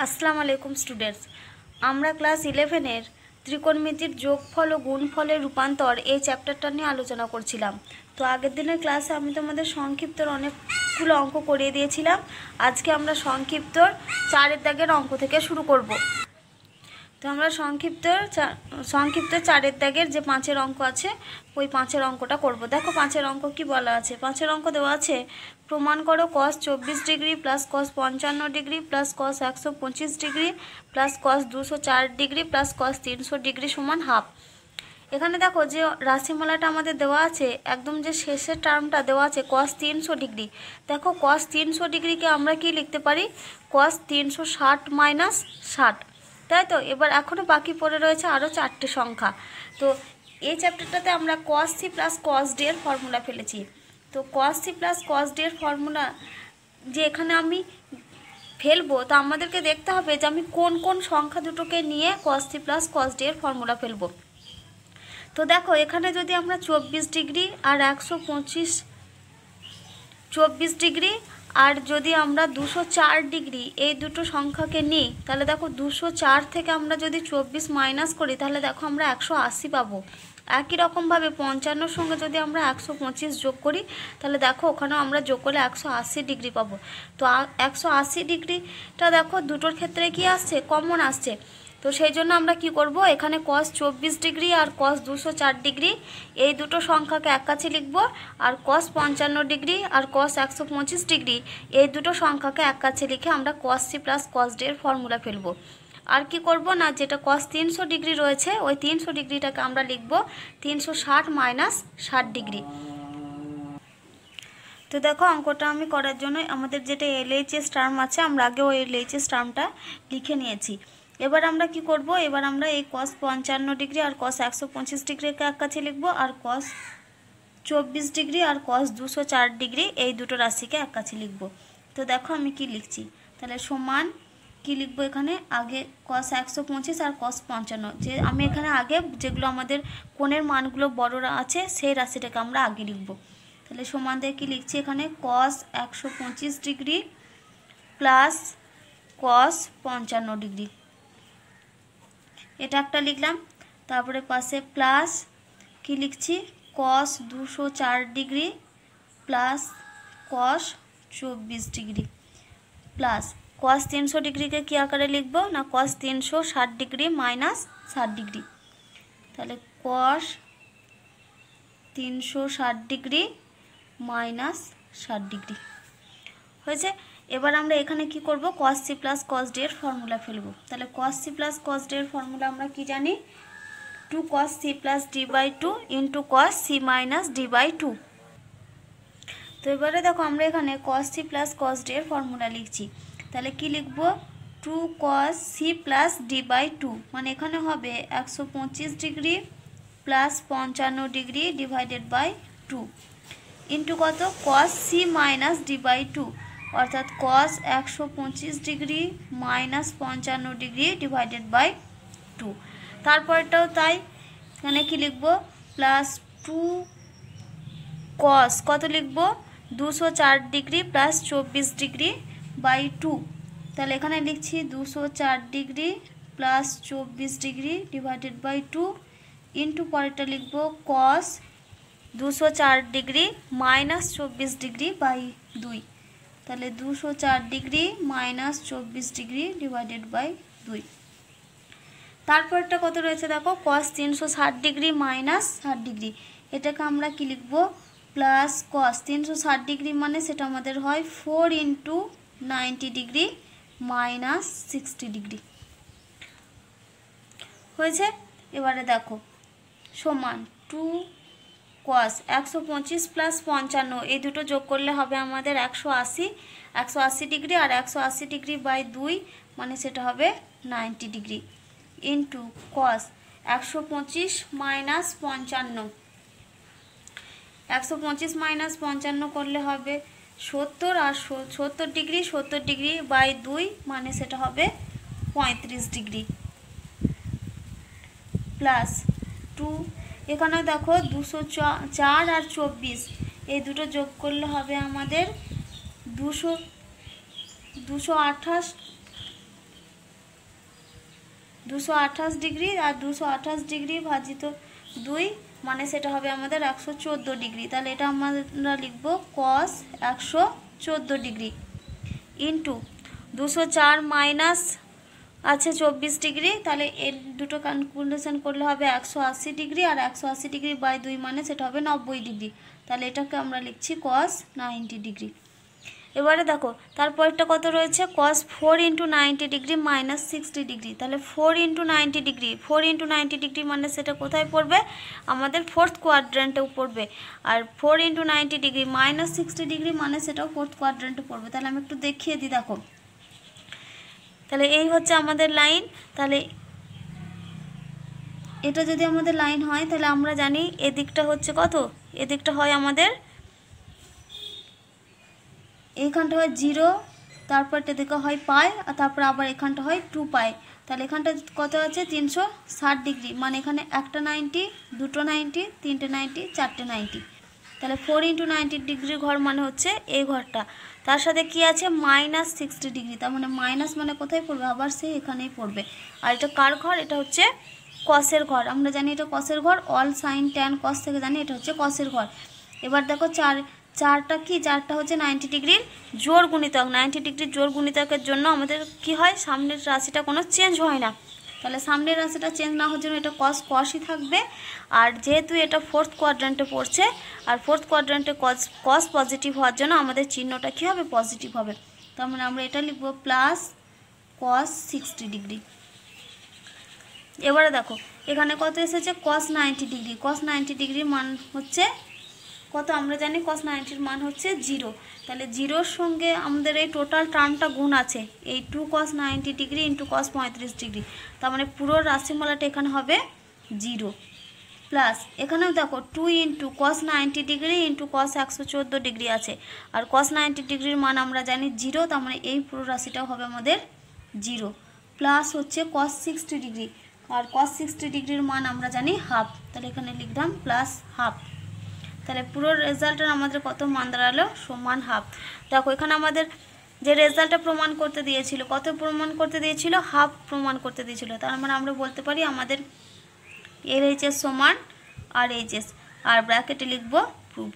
আসসালামু আলাইকুম স্টুডেন্টস, আমরা ক্লাস 11-এর ত্রিকোণমিতির যোগফল ও গুণফলের রূপান্তর এই চ্যাপ্টারটা নিয়ে আলোচনা করছিলাম। তো আগের দিনের ক্লাসে আমি তোমাদের সংক্ষিপ্তর অনেকগুলো অঙ্ক করিয়ে দিয়েছিলাম। আজকে আমরা সংক্ষিপ্তর 4 দাগের অঙ্ক থেকে শুরু করব। তো আমরা সংক্ষিপ্ত 4 দাগের যে 5 অঙ্ক আছে ওই 5 অঙ্কটা করব। দেখো 5 অঙ্ক কি বলা আছে। 5 অঙ্ক দেওয়া আছে, প্রমাণ করো cos 24 degree plus cos 55 degree plus cos 125 degree plus cos 204 degree plus cos 300 degree সমান হাফ। এখানে দেখো যে রাশিমালাটা আমাদের দেওয়া আছে, একদম যে শেষের টার্মটা দেওয়া আছে cos 300 ডিগ্রি। দেখো cos 300 ডিগ্রিকে আমরা কি লিখতে পারি, cos 360 মাইনাস 60, তাই তো। এবার এখনও বাকি পড়ে রয়েছে আরও 4টে সংখ্যা। তো এই চ্যাপ্টারটাতে আমরা cos c plus cos d এর ফর্মুলা ফেলেছি। তো cos c plus cos d এর ফর্মুলা যে এখানে আমি ফেলবো, তো আমাদেরকে দেখতে হবে যে আমি কোন কোন সংখ্যা দুটোকে নিয়ে cos c plus cos d এর ফর্মুলা ফেলবো। তো দেখো এখানে যদি আমরা 24 ডিগ্রি আর 24 ডিগ্রি আর যদি আমরা 204 ডিগ্রি এই দুটো সংখ্যাকে নিই, তাহলে দেখো 204 থেকে আমরা যদি 24 মাইনাস করি তাহলে দেখো আমরা 180 পাবো। একই রকমভাবে 55 সঙ্গে যদি আমরা 125 যোগ করি তাহলে দেখো ওখানেও আমরা যোগ করলে 180 ডিগ্রি পাবো। তো 180 ডিগ্রিটা দেখো দুটোর ক্ষেত্রে কি আসছে, কমন আসছে। তো সেই জন্য আমরা কি করব, এখানে cos 24 ডিগ্রি আর cos 204 ডিগ্রি এই দুটো সংখ্যাকে এক কাছে লিখব, আর cos 55 ডিগ্রি আর cos 125 ডিগ্রি এই দুটো সংখ্যাকে এক কাছে লিখে আমরা cos c plus cos d এর ফর্মুলা ফেলব। আর কি করব না, যেটা cos 300 ডিগ্রি রয়েছে ওই 300 ডিগ্রিটাকে আমরা লিখব 360 মাইনাস 60 ডিগ্রি। তো দেখো অঙ্কটা আমি করার জন্য আমাদের যেটা LHS টার্ম আছে আমরা আগে ওই LHS টার্মটা লিখে নিয়েছি। এবার আমরা কি করব, এবার আমরা এই cos 55 ডিগ্রি আর cos 125 ডিগ্রিকে এক কাছে লিখব, আর cos 24 ডিগ্রি আর cos 204 ডিগ্রি এই দুটো রাশিকে এক কাছে লিখব। তো দেখো আমি কি লিখছি, তাহলে সমান কি লিখব, এখানে আগে cos 125 আর cos 55, যে আমি এখানে আগে যেগুলো আমাদের কোণের মানগুলো বড়রা আছে সেই রাশিটাকে আমরা আগে লিখব। তাহলে সমান দিয়ে কি লিখছি, এখানে cos 125 degree plus cos 55 degree, এটা একটা লিখলাম। তারপরে পাশে প্লাস কি লিখছি, cos 204 degree plus cos 24 degree plus cos 300 ডিগ্রিকে কী আকারে লিখব না, cos 360 ডিগ্রি মাইনাস 60 ডিগ্রি। তাহলে cos 360 ডিগ্রি মাইনাস 60 ডিগ্রি হয়েছে। এবার আমরা এখানে কি করব, cos c plus cos d এর ফর্মুলা ফেলব। তাহলে cos c plus cos d এর ফর্মুলা আমরা কি জানি, 2 cos c plus d by 2 into cos c minus d by 2। তো এবারে দেখো আমরা এখানে cos c plus cos d এর ফর্মুলা লিখছি। তাহলে কি লিখব, 2 cos c plus d by 2, মানে এখানে হবে 125 degree plus 55 degree divided by 2 into কত, cos c minus d by 2, অর্থাৎ cos 125 degree minus 55 degree divided by 2। তারপরটাও তাই, এখানে কি লিখব, প্লাস 2 cos কত লিখব, 204 ডিগ্রি প্লাস 24 ডিগ্রি বাই 2। তাহলে এখানে লিখছি 204 degree plus 24 degree divided by 2 into পরেরটা লিখব cos 204 degree minus 24 degree by 2। তাহলে 204 degree minus 24 degree divided by 2। তারপরটা কত রয়েছে দেখো, cos 360 ডিগ্রি মাইনাস 60 ডিগ্রি, এটাকে আমরা কি লিখব, প্লাস cos 360 ডিগ্রি মানে সেটা আমাদের হয় 4 ইন্টু 90 ডিগ্রি মাইনাস 60 ডিগ্রি হয়েছে। এবারে দেখো সমান 2 cos 125 প্লাস 55 এই দুটো যোগ করলে হবে আমাদের 180 ডিগ্রি, আর 180 ডিগ্রি বাই 2 মানে সেটা হবে 90 degree into cos 125 minus 55, 125 minus 55 করলে হবে 70, আর 70 ডিগ্রি বাই 2 মানে সেটা হবে 35 ডিগ্রি প্লাস 2, এখানে দেখো 204 আর 24 এই দুটো যোগ করলে হবে আমাদের 228 228 ডিগ্রি, আর 228 ডিগ্রি ভাজিত 2 মানে সেটা হবে আমাদের 114 ডিগ্রি। তাহলে এটা আমরা লিখব cos 114 ডিগ্রি ইন্টু 204 মাইনাস আছে 24 ডিগ্রি, তাহলে এর দুটো ক্যালকুলেশন করলে হবে 180 ডিগ্রি, আর 180 ডিগ্রি বাই 2 মানে সেটা হবে 90 ডিগ্রি। তাহলে এটাকে আমরা লিখছি cos 90 ডিগ্রি। এবারে দেখো তারপরটা কত রয়েছে, cos 4 × 90 ডিগ্রি মাইনাস 60 ডিগ্রি। তাহলে 4 × 90 ডিগ্রি, 4 × 90 ডিগ্রি মানে সেটা কোথায় পড়বে, আমাদের ফোর্থ কোয়াড্রেন্টেও পড়বে। আর 4 × 90 ডিগ্রি মাইনাস 60 ডিগ্রি মানে সেটাও ফোর্থ কোয়াড্রেন্টে পড়বে। তাহলে আমি একটু দেখিয়ে দিই, দেখো তাহলে এই হচ্ছে আমাদের লাইন। তাহলে এটা যদি আমাদের লাইন হয় তাহলে আমরা জানি এদিকটা হচ্ছে কত, এদিকটা হয় আমাদের এইখানটা হয় 0, তারপর এদিকে হয় পাই, আর তারপর আবার এখানটা হয় 2 পাই। তাহলে এখানটা কত আছে 360 ডিগ্রি, মানে এখানে একটা 90, দুটো 90, তিনটে 90, চারটে 90। তাহলে 4 × 90 ডিগ্রি ঘর মানে হচ্ছে এই ঘরটা। তার সাথে কি আছে মাইনাস 60 ডিগ্রি, তার মানে মাইনাস মানে কোথায় পড়বে, আবার সে এখানেই পড়বে। আর এটা কার ঘর, এটা হচ্ছে কসের ঘর। আমরা জানি এটা কসের ঘর, অল সাইন ট্যান কস থেকে জানি এটা হচ্ছে কসের ঘর। এবার দেখো চারটা কি, চারটা হচ্ছে 90 ডিগ্রির জোড় গুণিতক। 90 ডিগ্রির জোড় গুণিতকের জন্য আমাদের কি হয়, সামনের রাশিটা কোনো চেঞ্জ হয় না। তাহলে সামনের রাশিটা চেঞ্জ না হওয়ার জন্য এটা কসই থাকবে। আর যেহেতু এটা ফোর্থ কোয়াড্রেন্টে পড়ছে, আর ফোর্থ কোয়াড্রেন্টে কস পজিটিভ হওয়ার জন্য আমাদের চিহ্নটা কী হবে, পজিটিভ হবে। তার মানে আমরা এটা লিখব প্লাস cos 60 ডিগ্রি। এবারে দেখো এখানে কত এসেছে cos 90 ডিগ্রি। cos 90 ডিগ্রির মান হচ্ছে কত, আমরা জানি cos 90 মান হচ্ছে 0। তাহলে 0-র সঙ্গে আমাদের এই টোটাল টার্মটা গুণ আছে, এই 2 cos 90 degree into cos 35 degree. তার মানে পুরো রাশিমালাটা এখানে হবে 0, প্লাস এখানেও দেখো 2 × cos 90 degree into cos 114 degree আছে, আর cos 90 ডিগ্রির মান আমরা জানি 0, তার মানে এই পুরো রাশিটাও হবে আমাদের 0, প্লাস হচ্ছে cos 60 ডিগ্রি, আর cos 60 ডিগ্রির মান আমরা জানি হাফ। তাহলে এখানে লিখলাম প্লাস হাফ। তাহলে পুরো রেজাল্টের আমাদের কত মান দাঁড়ালো, সমান হাফ। দেখো এখানে আমাদের যে রেজাল্টটা প্রমাণ করতে দিয়েছিল, কত প্রমাণ করতে দিয়েছিল, হাফ প্রমাণ করতে দিয়েছিল। তার মানে আমরা বলতে পারি আমাদের LHS সমান RHS, আর ব্র্যাকেটে লিখব প্রুভড।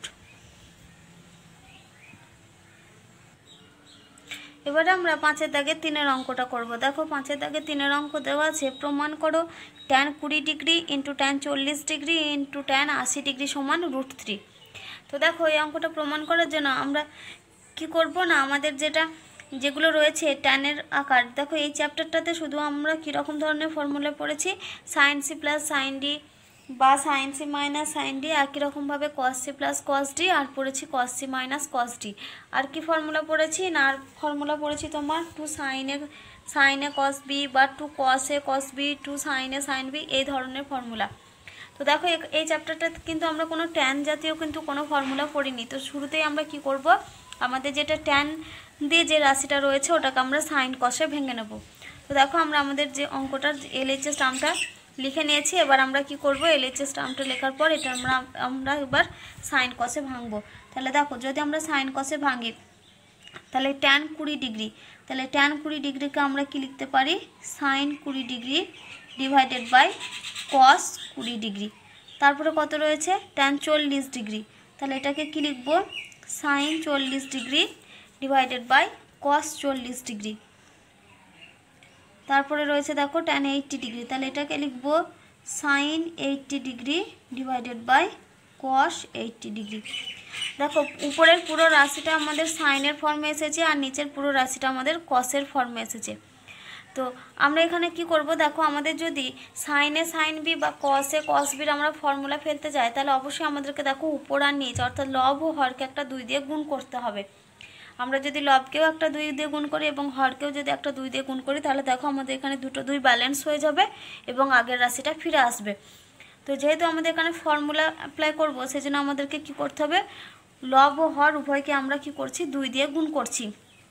এবারে আমরা 5-এর দাগে 3-এর অঙ্কটা করব। দেখো 5-এর দাগে 3-এর অঙ্ক দেওয়া আছে, প্রমাণ করো tan 20 degree into tan 40 degree into tan 80 degree সমান √3। তো দেখো এই অঙ্কটা প্রমাণ করার জন্য আমরা কি করব না, আমাদের যেগুলো রয়েছে ট্যানের আকার, দেখো এই চ্যাপ্টারটাতে শুধু আমরা কীরকম ধরনের ফর্মুলা পড়েছি, sin c plus sin d বা sin c minus sin d, একই রকমভাবে cos c plus cos d, আর পড়েছি cos c minus cos d। আর কি ফর্মুলা পড়েছি না, আর ফর্মুলা পড়েছি তোমার 2 sin a cos b বা 2 cos a cos b, 2 sin a sin b, এই ধরনের ফর্মুলা। তো দেখো এই চ্যাপ্টারটা কিন্তু আমরা কোনো ট্যান জাতীয় কিন্তু কোনো ফর্মুলা পড়িনি। তো শুরুতেই আমরা কি করব, আমাদের যেটা ট্যান দিয়ে যে রাশিটা রয়েছে ওটাকে আমরা সাইন কষে ভেঙে নেব। তো দেখো আমরা আমাদের যে অঙ্কটার LHS টার্মটা লিখে নিয়েছি। এবার আমরা কি করব, LHS টার্মটা লেখার পর এটা আমরা এবার সাইন কষে ভাঙবো। তাহলে দেখো যদি আমরা সাইন কষে ভাঙি তাহলে tan 20 ডিগ্রি, তাহলে tan 20 ডিগ্রিকে আমরা কি লিখতে পারি, sine 20 degree divided by cos 20 degree. তারপরে কত রয়েছে tan 40 ডিগ্রি, তাহলে এটাকে কি লিখব, sine 40 degree divided by cos 40 degree. তারপরে রয়েছে দেখো tan 80 ডিগ্রি, তাহলে এটাকে লিখব sine 80 degree divided by cos 80 degree. দেখো উপরের পুরো রাশিটা আমাদের সাইনের ফর্মে এসেছে, আর নিচের পুরো রাশিটা আমাদের কসের ফর্মে এসেছে। তো আমরা এখানে কি করব, দেখো আমাদের যদি সাইনে সাইন বি বা কসে কস বির আমরা ফর্মুলা ফেলতে যাই, তাহলে অবশ্যই আমাদেরকে দেখো উপর আর নিচ অর্থাৎ লব ও হরকে একটা 2 দিয়ে গুণ করতে হবে। আমরা যদি লবকেও একটা 2 দিয়ে গুণ করি এবং হরকেও যদি একটা 2 দিয়ে গুণ করি, তাহলে দেখো আমাদের এখানে দুটো 2 ব্যালেন্স হয়ে যাবে এবং আগের রাশিটা ফিরে আসবে। তো যেহেতু আমাদের এখানে ফর্মুলা অ্যাপ্লাই করব, সেজন্য আমাদেরকে কি করতে হবে, লব ও হর উভয়কে আমরা কি করছি, 2 দিয়ে গুণ করছি।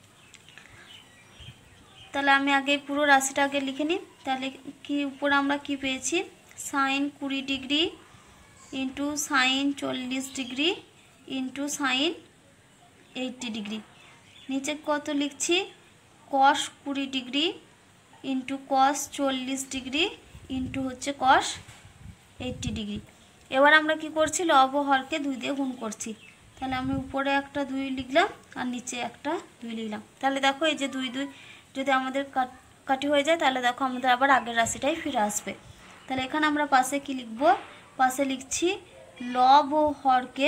তাহলে আমি আগে পুরো রাশিটা আগে লিখে নিই। তাহলে কি উপরে আমরা কি পেয়েছি, sine 20 degree into sine 40 degree into sine 80 degree. নিচে কত লিখছি, cos 20 degree into cos 40 degree into হচ্ছে কস 80 ডিগ্রি। এবার আমরা কি করছি, লব ও হরকে 2 দিয়ে গুণ করছি। তাহলে আমি উপরে একটা 2 লিখলাম আর নিচে একটা 2 লিখলাম। তাহলে দেখো এই যে 2 2 যদি আমাদের কাটি হয়ে যায় তাহলে দেখো আমাদের আবার আগের রাশিটাই ফিরে আসবে। তাহলে এখানে আমরা পাশে কি লিখব, পাশে লিখছি লব ও হরকে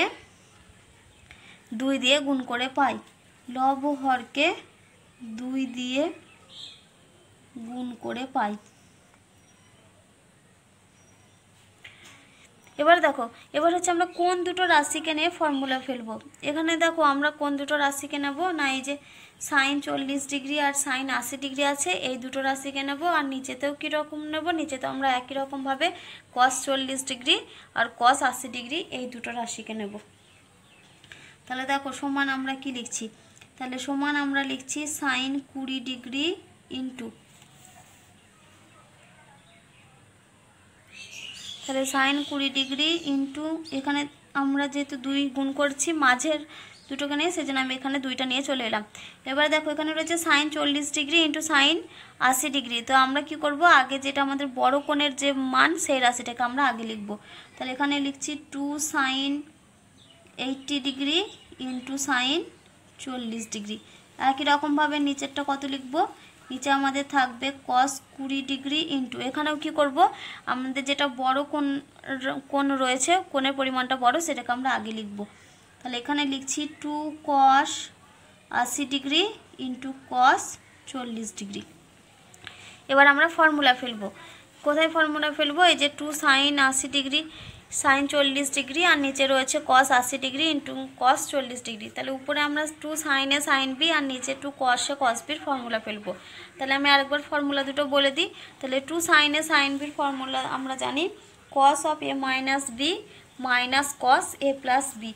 2 দিয়ে গুণ করে পাই। লব ও হরকে 2 দিয়ে গুণ করে পাই। এবার দেখো, এবার হচ্ছে আমরা কোন দুটো রাশিকে নিয়ে ফর্মুলা ফেলবো। এখানে দেখো আমরা কোন দুটো রাশিকে নেব না, এই যে সাইন 40 ডিগ্রি আর সাইন 80 ডিগ্রি আছে, এই দুটো রাশিকে নেব। আর নিচেতেও কীরকম নেব, নিচেতে আমরা একই রকমভাবে কস 40 ডিগ্রি আর কস 80 ডিগ্রি এই দুটো রাশিকে নেব। তাহলে দেখো সমান আমরা কি লিখছি, তাহলে সমান আমরা লিখছি সাইন 20 ডিগ্রি ইন্টু, তাহলে সাইন 20 ডিগ্রি ইন্টু, এখানে আমরা যেহেতু 2 গুণ করছি মাঝের দুটোকে নিয়ে, সেজন্য আমি এখানে 2টা নিয়ে চলে এলাম। এবার দেখো এখানে রয়েছে sine 40 degree into sine 80 degree. তো আমরা কি করব, আগে যেটা আমাদের বড় কোণের যে মান সেই রাশিটাকে আমরা আগে লিখব। তাহলে এখানে লিখছি 2 sine 80 degree into sine 40 degree. একই রকমভাবে নিচেরটা কত লিখব, নিচে আমাদের থাকবে কস 20 ডিগ্রি ইন্টু, এখানেও কি করব, আমাদের যেটা বড় কোণ রয়েছে, কোণের পরিমাণটা বড়, সেটাকে আমরা আগে লিখব। তাহলে এখানে লিখছি 2 cos 80 degree into cos 40 degree. এবার আমরা ফর্মুলা ফেলবো। কোথায় ফর্মুলা ফেলবো, এই যে 2 সাইন 80 ডিগ্রি সাইন 40 ডিগ্রি আর নিচে রয়েছে cos 80 degree into cos 40 degree. তাহলে উপরে আমরা 2 সাইনে সাইন বি আর নিচে 2 কসে কস বির ফর্মুলা ফেলবো। তাহলে আমি আরেকবার ফর্মুলা দুটো বলে দিই। তাহলে 2 সাইনে সাইন বির ফর্মুলা আমরা জানি cos of A minus B minus cos A plus B.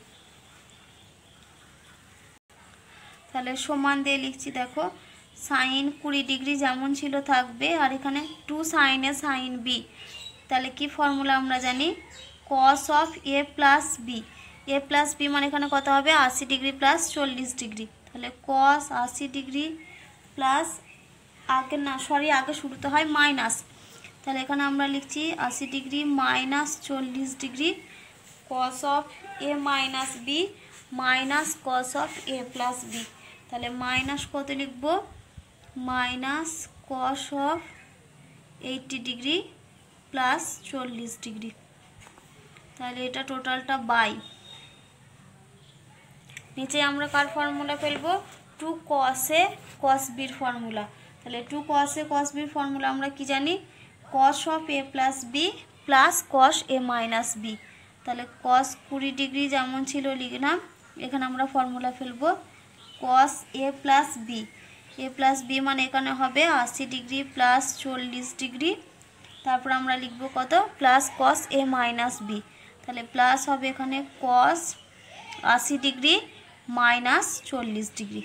তাহলে সমান দিয়ে লিখছি, দেখো সাইন 20 ডিগ্রি যেমন ছিল থাকবে, আর এখানে 2 সাইনে সাইন বি। তাহলে কি ফর্মুলা আমরা জানি, cos of A plus B. A plus B মানে এখানে কত হবে, 80 ডিগ্রি প্লাস 40 ডিগ্রি। তাহলে কস 80 ডিগ্রি প্লাস, আগে না সরি আগে শুরুতে হয় মাইনাস, তাহলে এখানে আমরা লিখছি 80 degree minus 40 degree cos of A minus B minus cos of A plus B. তাহলে মাইনাস কত লিখব, minus cos of 80 degree plus 40 degree. তাহলে এটা টোটালটা বাই, নিচে আমরা কার ফর্মুলা ফেলবো, 2 কসে কস বির ফর্মুলা। তাহলে 2 কসে কস বির ফর্মুলা আমরা কি জানি, cos of A plus B plus cos A minus B. তাহলে কস 20 ডিগ্রি যেমন ছিল লিখলাম, এখানে আমরা ফর্মুলা ফেলবো cos A plus B. A plus B মানে এখানে হবে 80 ডিগ্রি প্লাস 40 ডিগ্রি, তারপর আমরা লিখবো কত, plus cos A minus B. তাহলে প্লাস হবে এখানে কস 80 ডিগ্রি মাইনাস 40 ডিগ্রি।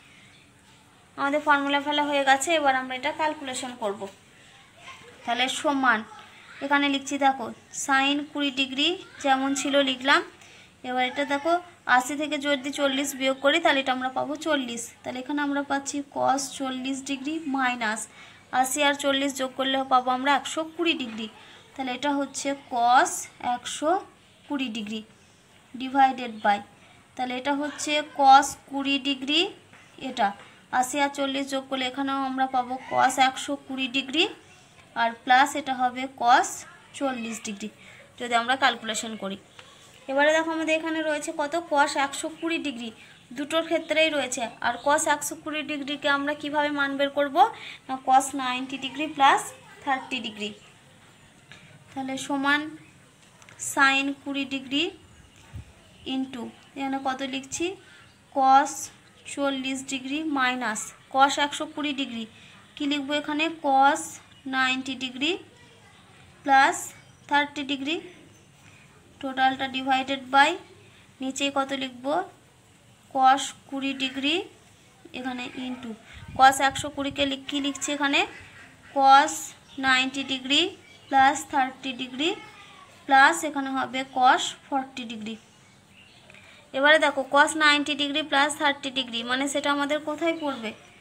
আমাদের ফর্মুলা ফেলা হয়ে গেছে, এবার আমরা এটা ক্যালকুলেশন করব। তাহলে সমান এখানে লিখছি, দেখো সাইন 20 ডিগ্রি যেমন ছিল লিখলাম। এবার এটা দেখো 80 থেকে যদি 40 বিয়োগ করি তাহলে এটা আমরা পাবো 40। তাহলে এখানে আমরা পাচ্ছি কস 40 ডিগ্রি মাইনাস 80 আর 40 যোগ করলে পাবো আমরা 120 ডিগ্রি। তাহলে এটা হচ্ছে কস 120 ডিগ্রি ডিভাইডেড বাই, তাহলে এটা হচ্ছে কস 20 ডিগ্রি, এটা 80 আর 40 যোগ করলে এখানেও আমরা পাবো কস 120 ডিগ্রি, আর প্লাস এটা হবে কস 40 ডিগ্রি যদি আমরা ক্যালকুলেশন করি। এবারে দেখো আমাদের এখানে রয়েছে কত, কস 120 ডিগ্রি, দুটোর ক্ষেত্রেই রয়েছে। আর কস 120 ডিগ্রিকে আমরা কিভাবে মান বের করবো না, কস 90 ডিগ্রি প্লাস 30 ডিগ্রি। তাহলে সমান সাইন 20 ডিগ্রি ইন্টু, এখানে কত লিখছি, cos 40 degree minus cos 120 degree, কি লিখবো এখানে, কস 90 ডিগ্রি প্লাস 30 ডিগ্রি, টোটালটা ডিভাইডেড বাই, নিচে কত লিখব, কস 20 ডিগ্রি, এখানে ইন্টু কস 120কে কি লিখছি এখানে, cos 90 degree plus 30 degree plus এখানে হবে কস 40 ডিগ্রি। এবারে দেখো কস 90 ডিগ্রি প্লাস 30 ডিগ্রি মানে সেটা আমাদের কোথায় পড়বে,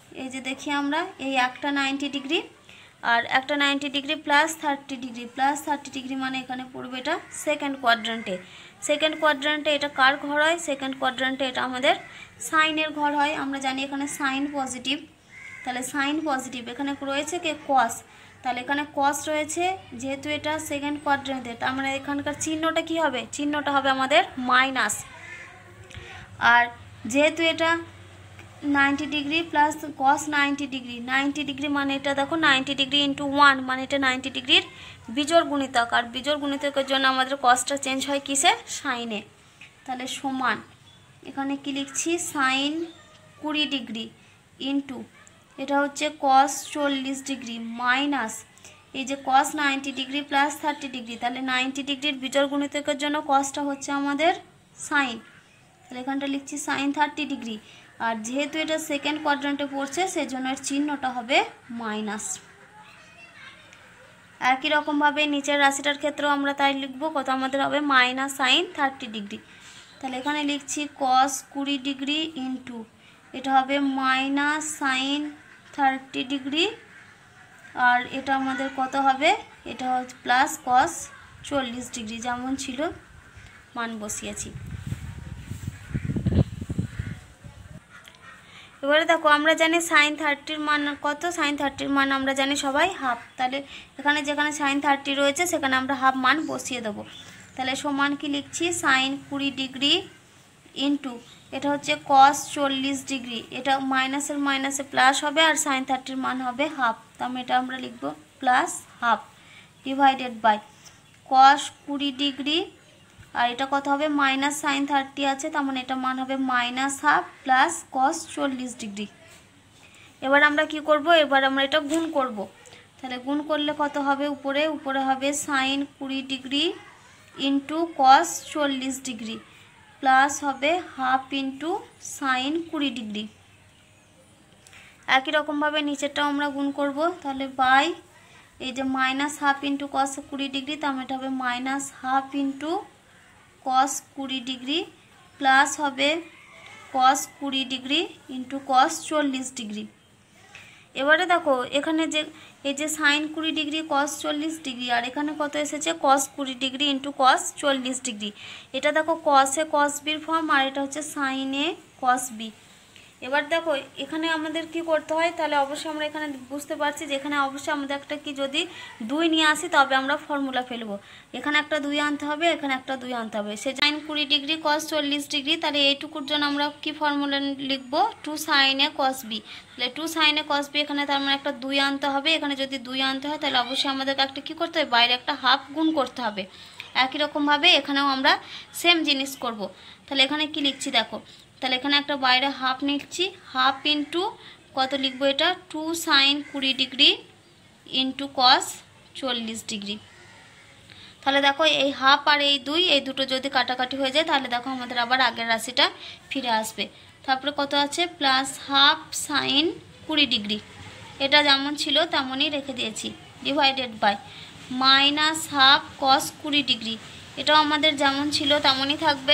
এই যে দেখি আমরা এই একটা 90 ডিগ্রি আর একটা 90 degree plus 30 degree, plus 30 degree মানে এখানে পড়বে এটা সেকেন্ড কোয়াড্রান্টে। সেকেন্ড কোয়াড্রান্টে এটা কার ঘর হয়? সেকেন্ড কোয়াড্রান্টে এটা আমাদের সাইনের ঘর হয়। আমরা জানি এখানে সাইন পজিটিভ, তাহলে সাইন পজিটিভ, এখানে রয়েছে কে? কস, তাহলে এখানে কস রয়েছে, যেহেতু এটা সেকেন্ড কোয়াড্রান্টে তার মানে এখানকার চিহ্নটা কি হবে? চিহ্নটা হবে আমাদের মাইনাস। আর যেহেতু এটা 90 degree plus cos 90 degree, 90 degree মানে এটা দেখো 90 ডিগ্রি ইন্টু 1 মানে এটা 90 ডিগ্রির বিজোড় গুণিতক, আর বিজোড় গুণিতকের জন্য আমাদের কসটা চেঞ্জ হয় কিসে? সাইনে। তাহলে সমান এখানে কি লিখছি? সাইন 20 ডিগ্রি ইন্টু এটা হচ্ছে কস 40 ডিগ্রি মাইনাস এই যে কস 90 ডিগ্রি প্লাস 30 ডিগ্রি, তাহলে 90 ডিগ্রির বিজোড় গুণিতকের জন্য কসটা হচ্ছে আমাদের সাইন, তাহলে এখানটা লিখছি সাইন 30 ডিগ্রি। আর যেহেতু এটা সেকেন্ড কোয়াড্রান্টে পড়ছে সেজন্য এর চিহ্নটা হবে মাইনাস। একই রকমভাবে নিচের রাশিটার ক্ষেত্রেও আমরা তাই লিখব, কত আমাদের হবে? Minus sine 30 degree. তাহলে এখানে লিখছি কস 20 ডিগ্রি ইন্টু এটা হবে মাইনাস সাইন 30 ডিগ্রি, আর এটা আমাদের কত হবে? এটা হচ্ছে প্লাস কস 40 ডিগ্রি, যেমন ছিল মান বসিয়েছি। এবারে দেখো আমরা জানি সাইন 30-র মান কত? সাইন 30-র মান আমরা জানি সবাই হাফ, তাহলে এখানে যেখানে সাইন 30 রয়েছে সেখানে আমরা হাফ মান বসিয়ে দেবো। তাহলে সমান কি লিখছি? সাইন 20 ডিগ্রি ইন্টু এটা হচ্ছে কস 40 ডিগ্রি, এটা মাইনাসের মাইনাসে প্লাস হবে আর সাইন 30-র মান হবে হাফ, তাহলে এটা আমরা লিখব plus half divided by cos 20 degree, আর এটা কত হবে? মাইনাস সাইন 30 আছে, তার মানে এটা মান হবে minus half plus cos 40 degree. এবার আমরা কি করব? এবার আমরা এটা গুণ করব, তাহলে গুণ করলে কত হবে? উপরে হবে sine 20 degree into cos 40 degree plus হবে হাফ ইন্টু সাইন 20 ডিগ্রি। একই রকমভাবে নিচেরটাও আমরা গুণ করব, তাহলে বাই এই যে minus half into cos 20 degree, তার মানে এটা হবে minus half into cos 20 degree plus হবে cos 20 degree into cos 40 degree. এবারে দেখো এখানে যে এই যে সাইন 20 ডিগ্রি কস 40 ডিগ্রি আর এখানে কত এসেছে? Cos 20 degree into cos 40 degree. এটা দেখো কসে কস বির ফর্ম আর এটা হচ্ছে সাইনে কস বি। এবার দেখো এখানে আমাদের কি করতে হয়? তাহলে অবশ্যই আমরা এখানে বুঝতে পারছি যে এখানে অবশ্যই আমাদের একটা কি যদি 2 নিয়ে আসি তবে আমরা ফর্মুলা ফেলবো। এখানে একটা 2 আনতে হবে, এখানে একটা 2 আনতে হবে। সে সাইন 20 ডিগ্রি কস 40 ডিগ্রি, তাহলে এইটুকুর জন্য আমরা কি ফর্মুলা লিখবো? 2 সাইনে কস বি। তাহলে 2 সাইনে কস বি এখানে তার মানে একটা 2 আনতে হবে, এখানে যদি 2 আনতে হয় তাহলে অবশ্যই আমাদেরকে একটা কী করতে হবে? বাইরে একটা হাফ গুণ করতে হবে। একই রকমভাবে এখানেও আমরা সেম জিনিস করব। তাহলে এখানে কি লিখছি দেখো, তাহলে এখানে একটা বাইরে হাফ নিচ্ছি, হাফ ইন্টু কত লিখবো? এটা 2 sine 20 degree into cos 40 degree. তাহলে দেখো এই হাফ আর এই 2 এই দুটো যদি কাটাকাটি হয়ে যায় তাহলে দেখো আমাদের আবার আগের রাশিটা ফিরে আসবে। তারপরে কত আছে? প্লাস হাফ সাইন 20 ডিগ্রি, এটা যেমন ছিল তেমনই রেখে দিয়েছি, divided by minus half cos 20 degree, এটাও আমাদের যেমন ছিল তেমনই থাকবে।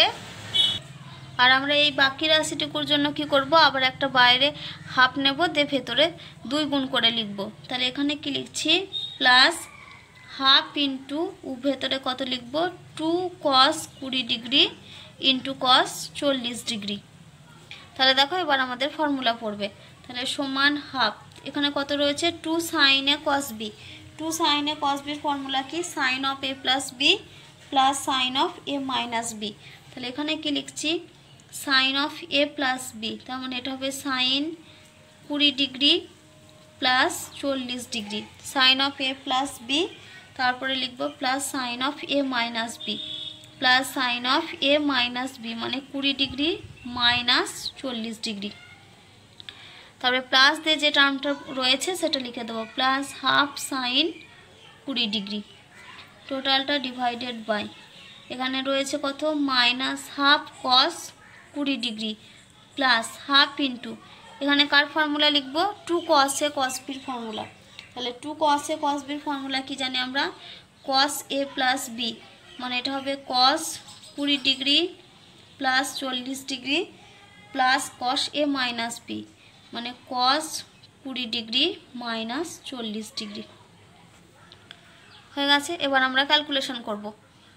আর আমরা এই বাকি রাশিটুকুর জন্য কি করব? আবার একটা বাইরে হাফ নেব, দিয়ে ভেতরে 2 গুণ করে লিখব। তাহলে এখানে কি লিখছি? প্লাস হাফ ইন্টু ভেতরে কত লিখব? 2 cos 20 degree into cos 40 degree. তাহলে দেখো এবার আমাদের ফর্মুলা পড়বে, তাহলে সমান হাফ, এখানে কত রয়েছে? 2 সাইনে কস বি। 2 সাইনে কস বির ফর্মুলা কি? Sine of A plus B plus sine of A minus B. তাহলে এখানে কি লিখছি? Sine of A plus B, তার মানে এটা হবে sine 20 degree plus 40 degree, sine of A plus B, তারপরে লিখব plus sine of A minus B plus sine of A minus B মানে 20 ডিগ্রি মাইনাস 40 ডিগ্রি। তারপরে প্লাস দিয়ে যে টার্মটা রয়েছে সেটা লিখে দেবো, প্লাস হাফ সাইন 20 ডিগ্রি, টোটালটা ডিভাইডেড বাই এখানে রয়েছে কত? Minus half cos 20 degree plus half into এখানে কার ফর্মুলা লিখবো? 2 কসে কস বির ফর্মুলা। তাহলে 2 কসে কস বির ফর্মুলা কি জানি আমরা? কস এ প্লাস বি, মানে এটা হবে cos 20 degree plus 40 degree plus cos A minus B, মানে কস 20 ডিগ্রি মাইনাস 40 ডিগ্রি হয়ে গেছে। এবার আমরা ক্যালকুলেশন করব।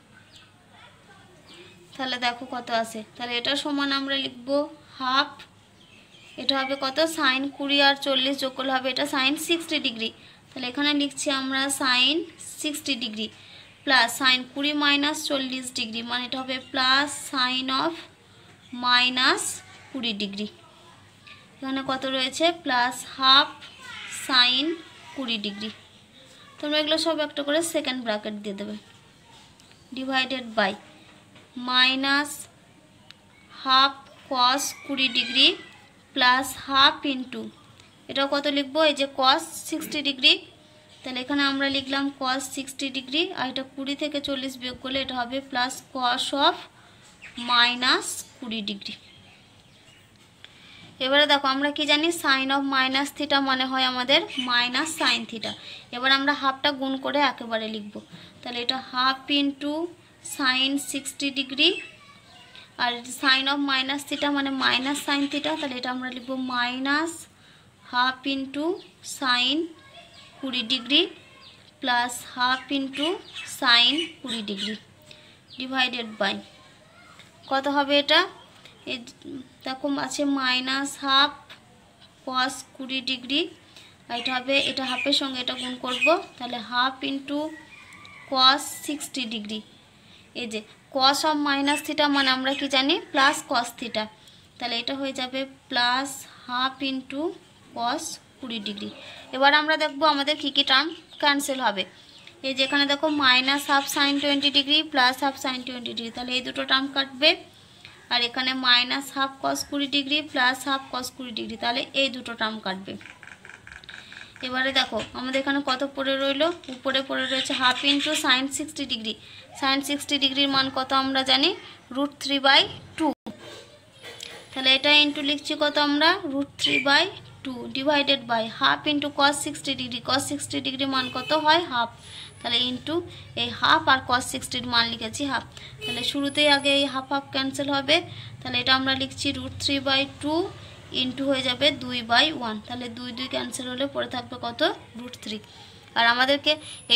তাহলে দেখো কত আছে। তাহলে এটা সমান আমরা লিখব হাফ, এটা হবে কত সাইন 20 আর 40 যোগ করলে হবে এটা সাইন 60 ডিগ্রি। তাহলে এখানে লিখছি আমরা sine 60 degree plus sine 20 minus 40 degree, মানে এটা হবে plus sine of minus 20 degree. এখানে কত রয়েছে প্লাস হাফ সাইন 20 ডিগ্রি। তোমরা এগুলো সব একটা করে সেকেন্ড ব্র্যাকেট দিয়ে দেবে, divided by minus half cos 20 degree plus half into এটা কত লিখবো, এই যে কস 60 ডিগ্রি, তাহলে এখানে আমরা লিখলাম কস 60 ডিগ্রি, আর এটা 20 থেকে 40 বিয়োগ করলে এটা হবে plus cos of minus 20 degree. এবারে দেখো আমরা কি জানি সাইন অফ মাইনাস থিটা মানে হয় আমাদের মাইনাস সাইন থিটা। এবার আমরা হাফটা গুণ করে একেবারে লিখব। তাহলে এটা হাফ ইন্টু সাইন 60 ডিগ্রি, আর সাইন অফ মাইনাস থিটা মানে মাইনাস সাইন থিটা, তাহলে এটা আমরা লিখব minus half into sine 20 degree plus half into sine 20 degree divided by কত হবে এটা, দেখো আছে মাইনাস হাফ কস 20 ডিগ্রি, আর এটা হবে এটা হাফের সঙ্গে এটা গুণ করব, তাহলে হাফ ইন্টু কস 60 ডিগ্রি। এই যে কস অফ মাইনাস থিটা মানে আমরা কি জানি প্লাস কস থিটা, তাহলে এটা হয়ে যাবে plus half into cos 20 degree. এবার আমরা দেখব আমাদের কী কী টার্ম ক্যান্সেল হবে। এই যে এখানে দেখো minus half sine 20 degree plus half sine 20 degree, তাহলে এই দুটো টার্ম কাটবে। আর এখানে minus half cos 20 degree plus half cos 20 degree, তাহলে এই দুটো টার্ম কাটবে। এবারে দেখো আমাদের এখানে কত পড়ে রইল, উপরে পড়ে রয়েছে half into sine 60 degree. Sine 60 ডিগ্রির মান কত আমরা জানি √3/2, তাহলে এটা ইন্টু লিখছি কত আমরা √3/2 divided by half into cos 60 degree. Cos 60 degree মান কত হয় হাফ, তাহলে ইন্টু এই হাফ আর কস 60 মান লিখেছি হাফ, তাহলে শুরুতেই আগে এই হাফ হাফ ক্যান্সেল হবে, তাহলে এটা আমরা লিখছি √3/2 ইন্টু হয়ে যাবে 2/1, তাহলে 2 2 ক্যান্সেল হলে পড়ে থাকবে কত √3। আর আমাদেরকে